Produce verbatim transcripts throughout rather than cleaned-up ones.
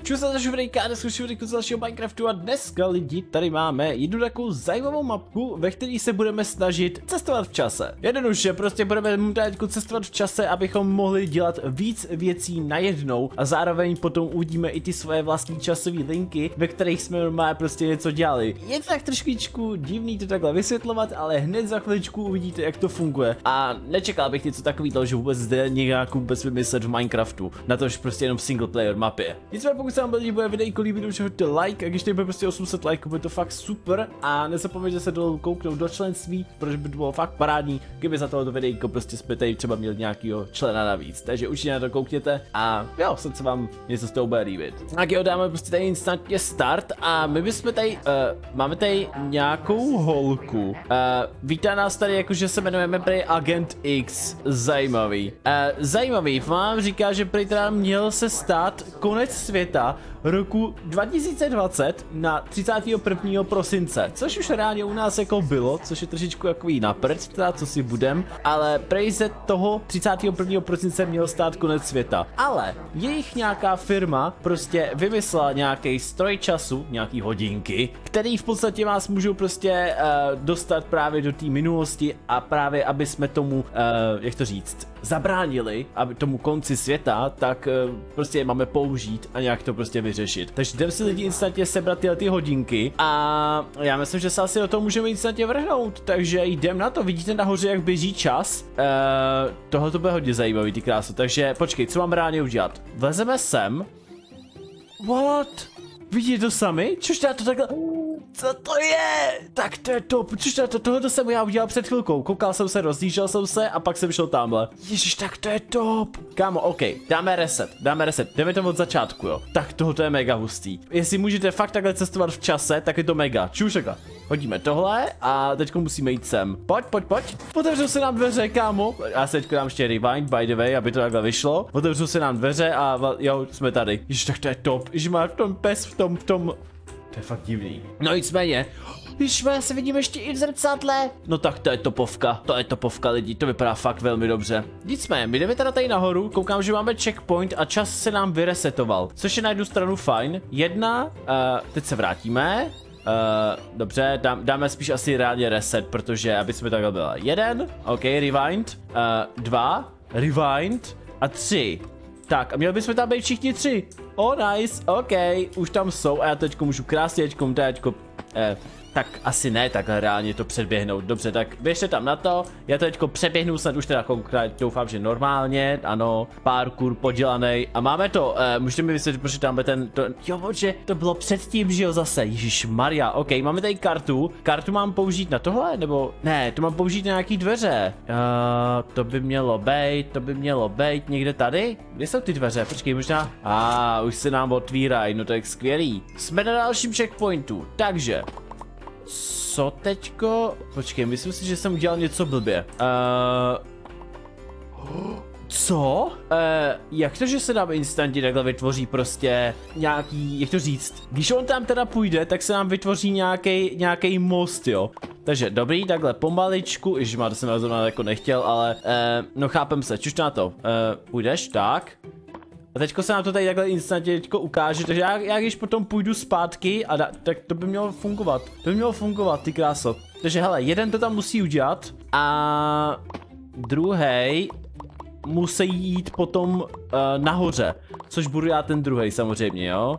Čus za další videjka a dneska videjku z dalšího Minecraftu a dneska lidi tady máme jednu takovou zajímavou mapku, ve které se budeme snažit cestovat v čase. Jednoduše, prostě budeme teď cestovat v čase, abychom mohli dělat víc věcí najednou a zároveň potom uvidíme i ty svoje vlastní časové linky, ve kterých jsme normálně prostě něco dělali. Je to tak trošičku divný to takhle vysvětlovat, ale hned za chviličku uvidíte, jak to funguje. A nečekal bych něco takového, že vůbec zde nějak vůbec vymyslet v Minecraftu, na tož prostě jenom single player mapě. Nicméně pokud se vám bude videjko líbit, už hoďte like, a když tady bude prostě osm set lajků, bude to fakt super a nezapomeňte se dolů kouknout do členství, protože by to bylo fakt parádní, kdyby za tohoto videjko prostě jsme tady třeba měli nějakýho člena navíc, takže určitě na to koukněte a jo, snad se vám něco z toho bude líbit. Tak jo, dáme prostě tady instantně start a my bychom tady, uh, máme tady nějakou holku, uh, vítá nás tady jako, že se jmenujeme prý Agent X, zajímavý. Uh, zajímavý, vám říká, že prý teda měl se stát konec světa roku dva tisíce dvacet na třicátého prvního prosince, což už reálně u nás jako bylo, což je trošičku takový naprd, teda co si budem, ale prej se toho třicátého prvního prosince měl stát konec světa. Ale jejich nějaká firma prostě vymyslela nějaký stroj času, nějaký hodinky, který v podstatě vás můžou prostě uh, dostat právě do té minulosti a právě aby jsme tomu, uh, jak to říct, zabránili, aby tomu konci světa, tak uh, prostě je máme použít a nějak to prostě vyřešit. Takže jdem si lidi instantně sebrat tyhle ty hodinky a já myslím, že se asi do toho můžeme instantně vrhnout, takže jdem na to. Vidíte nahoře, jak běží čas? Uh, tohle to bude hodně zajímavý, ty krásu. Takže počkej, co mám reálně udělat? Vlezeme sem. What? Vidíte to sami? Čož to takhle... Co to je? Tak to je top, což to, tohoto jsem já udělal před chvilkou, koukal jsem se, rozdížel jsem se a pak jsem šel tamhle. Ježiš, tak to je top. Kámo, ok, dáme reset, dáme reset, jdeme to od začátku, jo. Tak tohoto je mega hustý. Jestli můžete fakt takhle cestovat v čase, tak je to mega. Čušeka. Hodíme tohle a teďko musíme jít sem. Pojď, pojď, pojď. Otevřu se nám dveře, kámo. Já se teďko dám ještě rewind, by the way, aby to takhle vyšlo. Otevřu se nám dveře a jo, jsme tady. Ježiš, tak to je top. Ježiš, má v tom pes, v tom, v tom... To je fakt divný. No nicméně, když se vidíme ještě i v zrcadle. No tak to je topovka, to je topovka lidi, to vypadá fakt velmi dobře. Nicméně, my jdeme teda tady nahoru, koukám, že máme checkpoint a čas se nám vyresetoval, což je na jednu stranu fajn. Jedna, uh, teď se vrátíme. Uh, dobře, dám, dáme spíš asi reálně reset, protože aby jsme takhle byla. Jeden, ok, rewind, uh, dva, rewind a tři. Tak a měli bychom tam být všichni tři. Oh nice, ok, už tam jsou a já teďko můžu krásně teďko, teďko, eh, tak asi ne, takhle reálně to předběhnout. Dobře, tak běžte tam na to, já to teďko přeběhnu, snad už teda konkrétně doufám, že normálně, ano, parkour podělaný a máme to, eh, můžete mi vysvětlit, protože tam by ten, to, jo, bože, to bylo předtím, že jo, zase, Ježišmarja, ok, máme tady kartu, kartu mám použít na tohle, nebo, ne, to mám použít na nějaký dveře, uh, to by mělo být, to by mělo být někde tady, kde jsou ty dveře, počkej, možná, a ah, už se nám otvírají, no to je skvělý, jsme na dalším checkpointu, takže co teďko? Počkej, myslím si, že jsem udělal něco blbě. Uh... Co? Uh, jak to, že se nám instantně takhle vytvoří prostě nějaký, jak to říct? Když on tam teda půjde, tak se nám vytvoří nějaký nějaký most, jo? Takže dobrý, takhle pomaličku, ježišmá, to jsem já zrovna jako nechtěl, ale uh, no chápem se, čuž na to. Uh, půjdeš, tak. A teďko se nám to tady takhle instantně teďko ukáže, takže já, já když potom půjdu zpátky, a da, tak to by mělo fungovat. To by mělo fungovat, ty kráso. Takže hele, jeden to tam musí udělat a druhý musí jít potom uh, nahoře, což budu já ten druhý samozřejmě, jo.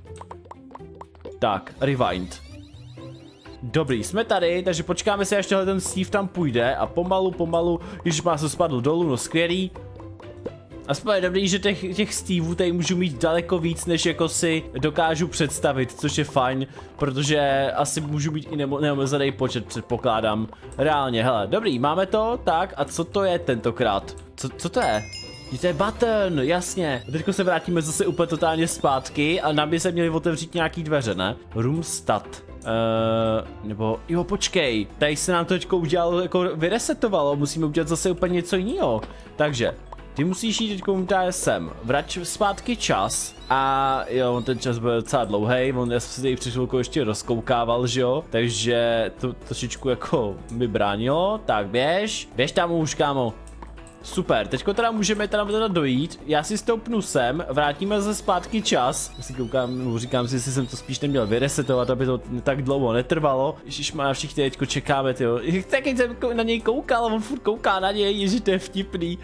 Tak, rewind. Dobrý, jsme tady, takže počkáme si, až tohle ten Steve tam půjde a pomalu, pomalu, když má se spadl dolů, no skvělý. Aspoň je dobrý, že těch, těch Steveů tady můžu mít daleko víc, než jako si dokážu představit, což je fajn, protože asi můžu mít i neomezený počet, předpokládám. Reálně, hele, dobrý, máme to, tak, a co to je tentokrát? Co, co to je? To je button, jasně. A teďko se vrátíme zase úplně totálně zpátky a nám by se měli otevřít nějaký dveře, ne? Room stat. Uh, nebo, jo, počkej, tady se nám to teďko udělalo, jako vyresetovalo, musíme udělat zase úplně něco jiného. Takže, ty musíš jít teďko sem, vrať zpátky čas a jo, ten čas byl docela dlouhej, on já jsem si tady před chvilkou ještě rozkoukával, že jo, takže to trošičku jako mi bránilo, tak běž, běž tam už, kámo. super, teďko teda můžeme teda, teda dojít, já si stoupnu sem, vrátíme se zpátky čas, já si koukám, říkám si, jestli jsem to spíš neměl vyresetovat, aby to tak dlouho netrvalo, ježišmá, všichni teďko čekáme, tyjo, taky jsem na něj koukal, on furt kouká na něj, ježi, to je vtipný.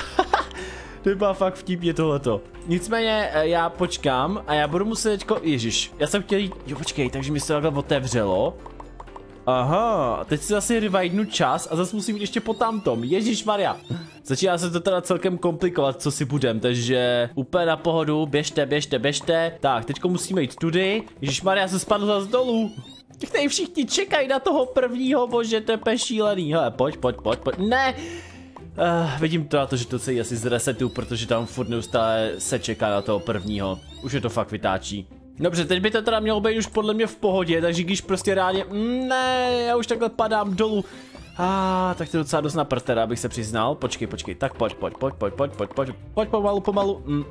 To byla fakt vtipně tohleto. Nicméně já počkám a já budu muset teďko, ježiš, já jsem chtěl jít, jo počkej, takže mi se takhle otevřelo. Aha, teď si zase revindnu čas a zase musím jít ještě po tamtom, ježišmarja. Začíná se to teda celkem komplikovat, co si budem, takže úplně na pohodu, běžte, běžte, běžte. Tak, teďko musíme jít tudy, ježišmarja, já se spadl zase dolů. Tady všichni čekají na toho prvního, bože, to je šílený. Hele, pojď, pojď, pojď, pojď, ne. Uh, vidím to na to, že to celý asi z resetu, protože tam furt neustále se čeká na toho prvního. Už je to fakt vytáčí. Dobře, teď by to teda mělo být už podle mě v pohodě, takže když prostě reálně, ne, já už takhle padám dolů. A ah, tak to je docela dost na prd, teda, abych se přiznal. Počkej, počkej, tak pojď, pojď, pojď, pojď, pojď, pojď, pojď, pojď pomalu, pomalu. Mm.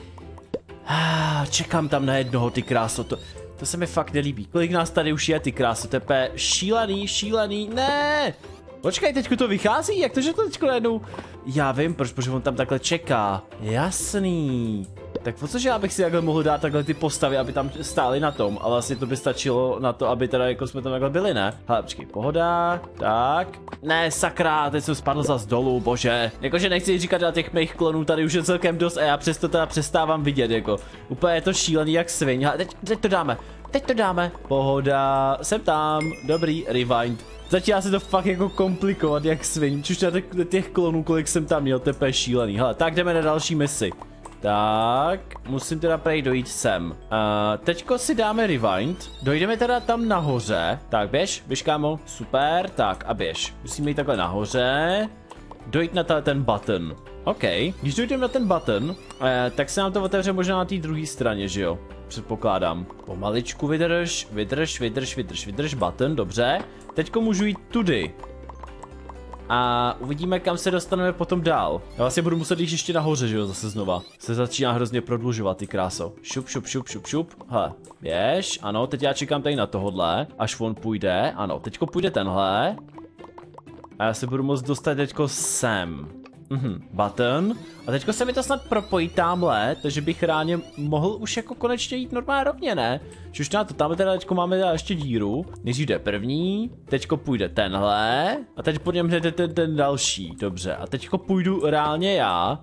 Ah, čekám tam na jednoho, ty kráso, to, to se mi fakt nelíbí. Kolik nás tady už je, ty kráso, to je šílený, šílený, ne. Počkej, teďko to vychází, jak to, že to teďko najednou... Já vím, proč, protože on tam takhle čeká. Jasný. Tak po cože já bych si takhle mohl dát takhle ty postavy, aby tam stály na tom, ale asi to by stačilo na to, aby teda jako jsme tam takhle byli, ne? Hele, počkej, pohoda, tak. Ne, sakra, teď jsem spadl zas dolů, bože. Jakože nechci říkat, že těch mých klonů tady už je celkem dost a já přesto teda přestávám vidět, jako. Úplně je to šílený jak sviň. Hele, teď, teď to dáme, teď to dáme. Pohoda, jsem tam, dobrý, rewind. Začíná se to fakt jako komplikovat jak sviň, čuž na těch klonů, kolik jsem tam měl, to je šílený. Hele, tak jdeme na další misi. Tak, musím teda prej dojít sem. Uh, teďko si dáme rewind. Dojdeme teda tam nahoře. Tak, běž, běž kámo, super, tak a běž. Musíme jít takhle nahoře. Dojít na ten button. OK, když dojdeme na ten button, uh, tak se nám to otevře možná na té druhé straně, že jo? Předpokládám. Pomaličku vydrž, vydrž, vydrž, vydrž, vydrž button, dobře. Teďko můžu jít tudy. A uvidíme, kam se dostaneme potom dál. Já vlastně budu muset jít ještě nahoře, že jo, zase znova. Se začíná hrozně prodlužovat, ty kráso. Šup, šup, šup, šup, šup. Hele, běž, ano, teď já čekám tady na tohodle, až on půjde. Ano, teďko půjde tenhle. A já se budu moct dostat teďko sem. Mhm, button. A teďko se mi to snad propojí tamhle, takže bych ráně mohl už jako konečně jít normálně rovně, ne? Čuž na to, tam teda teďko máme teda ještě díru. Než jde první, teďko půjde tenhle. A teď po něm jde ten, ten další, dobře. A teďko půjdu reálně já.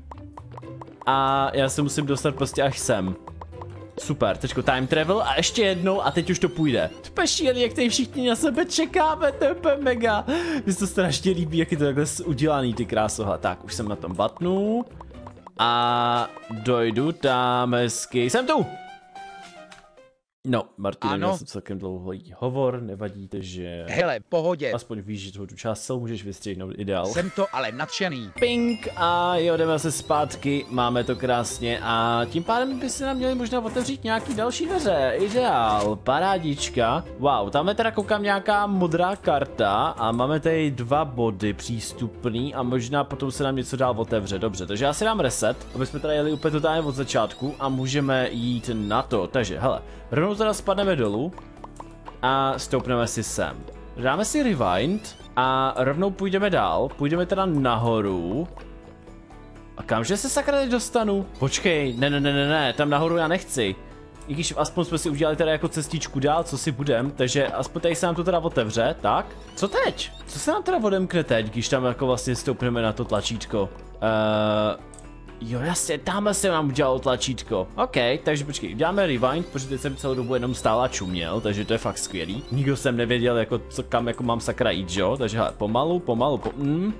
A já se musím dostat prostě až sem. Super, teďko time travel a ještě jednou a teď už to půjde. To je šílený, jak tady všichni na sebe čekáme, to je úplně mega. Mně se to strašně líbí, jak je to takhle udělaný, ty krásoha. Tak, už jsem na tom butnu. A dojdu tam hezky, jsem tu! No, Martin, měl jsem celkem dlouhý hovor, nevadí, takže... Hele, pohodě. Aspoň víš, že tu část celou můžeš vystřihnout, ideál. Jsem to ale nadšený. Ping a jo, jdeme se zpátky, máme to krásně a tím pádem by se nám měli možná otevřít nějaký další dveře, ideál, parádička. Wow, tam je teda koukám nějaká modrá karta a máme tady dva body přístupný a možná potom se nám něco dál otevře, dobře, takže já si dám reset, aby jsme tady jeli úplně totálně od začátku a můžeme jít na to, takže hele, rovnou teda spadneme dolů a stoupneme si sem. Dáme si rewind a rovnou půjdeme dál, půjdeme teda nahoru. A kamže se sakra teď dostanu? Počkej, ne, ne, ne, ne, ne, tam nahoru já nechci. I když aspoň jsme si udělali teda jako cestičku dál, co si budem, takže aspoň tady se nám to teda otevře, tak? Co teď? Co se nám teda odemkne teď, když tam jako vlastně stoupneme na to tlačítko? Uh, Jo, jasně, tamhle jsem nám udělal tlačítko. OK, takže počkej, uděláme rewind, protože teď jsem celou dobu jenom stál a čuměl, takže to je fakt skvělý. Nikdo jsem nevěděl, jako, co, kam jako mám sakra jít, jo? Takže hele, pomalu, pomalu, po... Mm.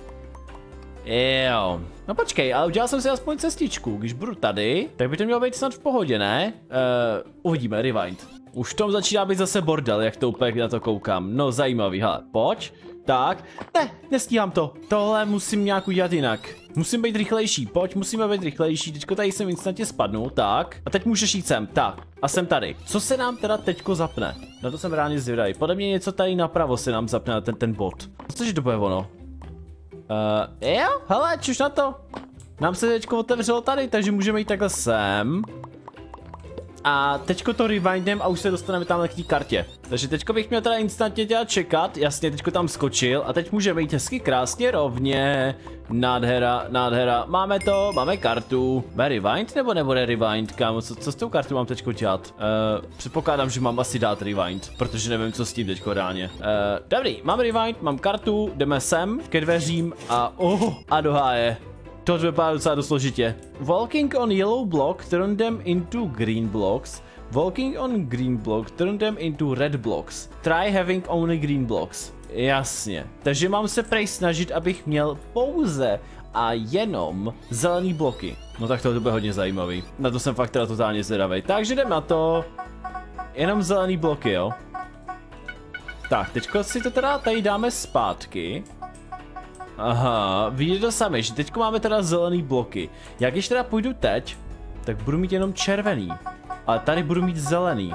Jo. No počkej, ale udělal jsem si aspoň cestičku. Když budu tady, tak by to mělo být snad v pohodě, ne? Uh, uvidíme, rewind. Už v tom začíná být zase bordel, jak to úplně na to koukám. No zajímavý, hele, pojď. Tak, ne, nestíhám to. Tohle musím nějak udělat jinak. Musím být rychlejší, pojď, musíme být rychlejší. Teďko tady jsem instantně spadnu, tak. A teď můžeš jít sem, tak. A jsem tady. Co se nám teda teďko zapne? Na to jsem ráně zvědavý. Podle mě něco tady napravo se nám zapne na ten, ten bod. Cože to bude ono? Uh, jo, hele, čuž na to. Nám se teďko otevřelo tady, takže můžeme jít takhle sem. A teďko to rewindem a už se dostaneme tam k té kartě. Takže teďko bych měl teda instantně dělat čekat, jasně, teďko tam skočil a teď můžeme jít hezky krásně rovně. Nádhera, nádhera, máme to, máme kartu. Bude rewind nebo nebude rewind, kámo, co, co s tou kartou mám teďko dělat? Uh, předpokládám, že mám asi dát rewind, protože nevím, co s tím teďko reálně. Uh, dobrý, mám rewind, mám kartu, jdeme sem ke dveřím a oh, a do háje. To vypadá docela dost složitě. Walking on yellow block, turn them into green blocks. Walking on green block, turn them into red blocks. Try having only green blocks. Jasně. Takže mám se prej snažit, abych měl pouze a jenom zelený bloky. No tak to bude hodně zajímavý. Na to jsem fakt teda totálně zvědavý. Takže jdem na to. Jenom zelený bloky, jo. Tak, teďko si to teda tady dáme zpátky. Aha, vidíte to sami, že teďko máme teda zelený bloky. Jak když teda půjdu teď, tak budu mít jenom červený. Ale tady budu mít zelený.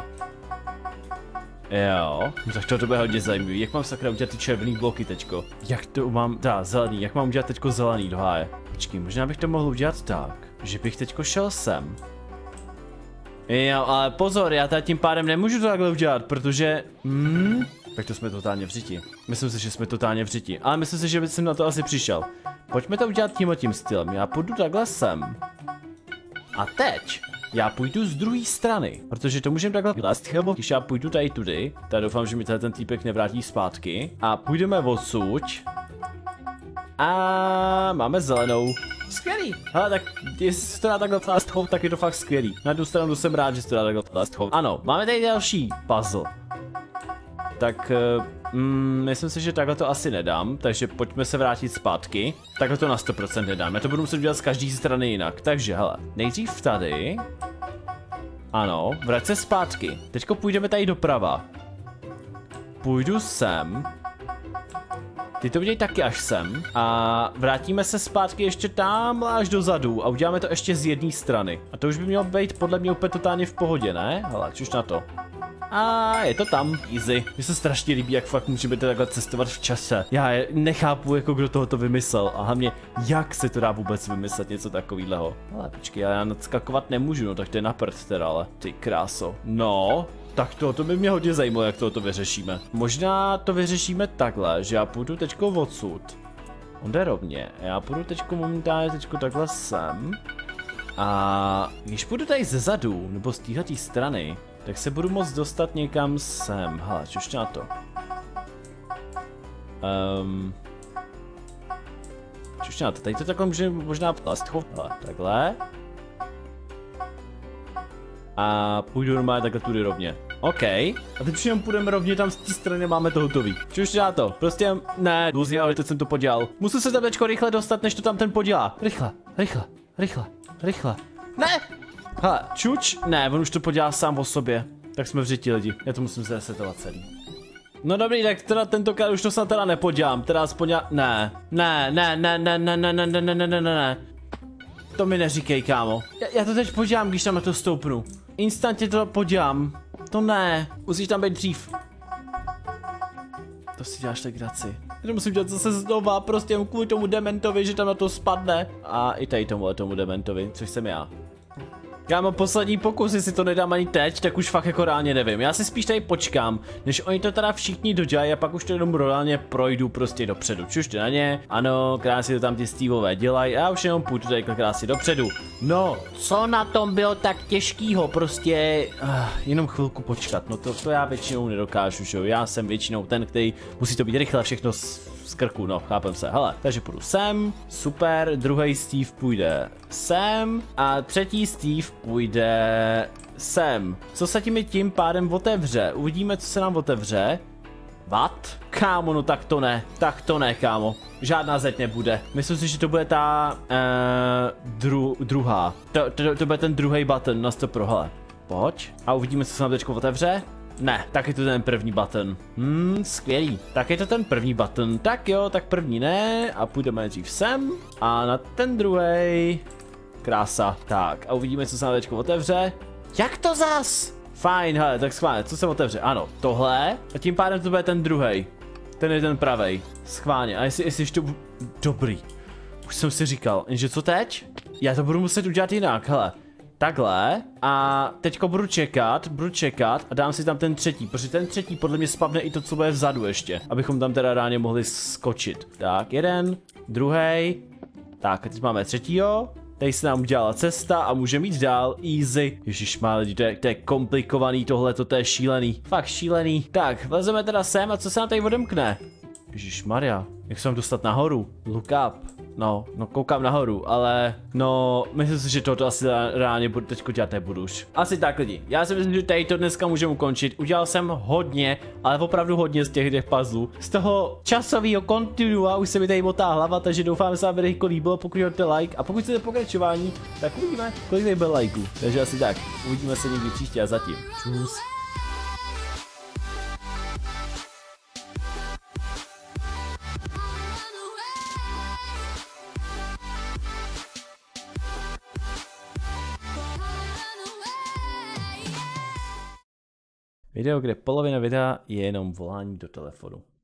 Jo, tak to, to bude hodně zajímavý. Jak mám sakra udělat ty červený bloky teďko? Jak to mám, dá, zelený, jak mám udělat teďko zelený do háje? Počkej, možná bych to mohl udělat tak, že bych teďko šel sem. Jo, ale pozor, já tady tím pádem nemůžu to takhle udělat, protože... Hmm, tak to jsme totálně vřiti. Myslím si, že jsme totálně vřiti, ale myslím si, že jsem na to asi přišel. Pojďme to udělat tímhle tím stylem, já půjdu takhle sem. A teď já půjdu z druhé strany, protože to můžeme takhle dělat, když já půjdu tady tudy, tak doufám, že mi tady ten týpek nevrátí zpátky. A půjdeme odsud. A máme zelenou. Skvělý. Hele, tak jestli se to dá takhle fast hold, tak je to fakt skvělý. Na jednu stranu jsem rád, že se to dá takhle fast hold. Ano, máme tady další puzzle. Tak, mm, myslím si, že takhle to asi nedám, takže pojďme se vrátit zpátky. Takhle to na sto procent nedám, já to budu muset dělat z každé strany jinak. Takže, hele, nejdřív tady. Ano, vrať se zpátky. Teďko půjdeme tady doprava. Půjdu sem. Ty to udělej taky až sem. A vrátíme se zpátky ještě tam až dozadu a uděláme to ještě z jedné strany. A to už by mělo být podle mě úplně totálně v pohodě, ne? Hele, čuž na to. A je to tam, easy. Mně se strašně líbí, jak fakt můžeme takhle cestovat v čase. Já nechápu, jako kdo toho to vymyslel. A hlavně, jak se to dá vůbec vymyslet něco takového. Ale počkej, já nadskakovat nemůžu, no tak to je na prd teda, ale ty kráso. No, tak to, to by mě hodně zajímalo, jak to, to vyřešíme. Možná to vyřešíme takhle, že já půjdu teďko odsud. On jde rovně. Já půjdu teďko momentálně teďko takhle sem. A když půjdu tady ze zadu, nebo z téhletý strany, tak se budu moct dostat někam sem. Hele, čuž na to. Um, čuž na to, tady to takhle může možná plast. Hele, takhle. A půjdu normálně takhle tudy rovně. OK. A teď už jenom půjdeme rovně tam z té strany, máme to hotový. Čuž na to, prostě ne, důzně, ale teď jsem to podělal. Musím se tam teďko rychle dostat, než to tam ten podělá. Rychle, rychle, rychle, rychle. Ne! Hele, čuč? Ne, on už to podělá sám o sobě. Tak jsme vřiti lidi, já to musím zresetovat celý. No dobrý, tak teda tentokrát už to snad teda nepodělám, teda aspoň já... Ne, ne, ne, ne, ne, ne, ne, ne, ne, ne, ne, ne, ne. To mi neříkej, kámo. Já, já to teď podělám, když tam na to stoupnu. Instantně to podělám. To ne, musíš tam být dřív. To si děláš legraci. Já to musím dělat zase znova, prostě kvůli tomu dementovi, že tam na to spadne. A i tady tomuhle tomu dementovi, což jsem já. Já mám poslední pokus, jestli to nedám ani teď, tak už fakt jako reálně nevím. Já si spíš tady počkám, než oni to teda všichni dodělají a pak už to jenom reálně projdu prostě dopředu. Čušte na ně, ano, krásně to tam ty Steveové dělají a já už jenom půjdu tady krásně dopředu. No, co na tom bylo tak těžkýho, prostě uh, jenom chvilku počkat, no to, to já většinou nedokážu, že jo, já jsem většinou ten, který musí to být rychle všechno z, z krku, no, chápem se, hele, takže půjdu sem, super, druhý Steve půjde sem a třetí Steve půjde sem. Co se tím tím pádem otevře? Uvidíme, co se nám otevře. What? Kámo, no tak to ne. Tak to ne, kámo. Žádná zeď nebude. Myslím si, že to bude ta uh, dru, druhá. To, to, to bude ten druhý button na sto pro, hele. Pojď. A uvidíme, co se nám teďko otevře. Ne, tak je to ten první button. Hmm, skvělý. Tak je to ten první button. Tak jo, tak první ne. A půjdeme nejdřív sem. A na ten druhý. Krása. Tak a uvidíme, co se nám teďko otevře. Jak to zas? Fajn, hele, tak schválně, co se otevře? Ano, tohle. A tím pádem to bude ten druhý. Ten je ten pravej. Schválně. A jestli, jestli ještě to... Dobrý. Už jsem si říkal, jenže co teď? Já to budu muset udělat jinak, hele. takhle a teďko budu čekat, budu čekat a dám si tam ten třetí, protože ten třetí podle mě spavne i to, co bude vzadu ještě, abychom tam teda ráně mohli skočit. Tak, jeden, druhý. Tak, teď máme třetího. Tady se nám udělala cesta a můžeme jít dál, easy. Ježišmá lidi, to je, to je komplikovaný tohleto, to je šílený. Fakt šílený. Tak, vlezeme teda sem a co se nám tady odemkne? Ježišmarja, jak se mám dostat nahoru? Look up. No, no koukám nahoru, ale no, myslím si, že toto asi reálně budu teďko dělat nebudu už. Asi tak lidi, já si myslím, že tady to dneska můžeme ukončit. Udělal jsem hodně, ale opravdu hodně z těch těch puzzlů. Z toho časového kontinua už se mi tady motá hlava, takže doufám, že se vám video líbilo, pokud hodíte like a pokud chcete pokračování, tak uvidíme, kolik tady bude lajků. Takže asi tak, uvidíme se někdy příště a zatím. Čus. Video, kde polovina videa je jenom volání do telefonu.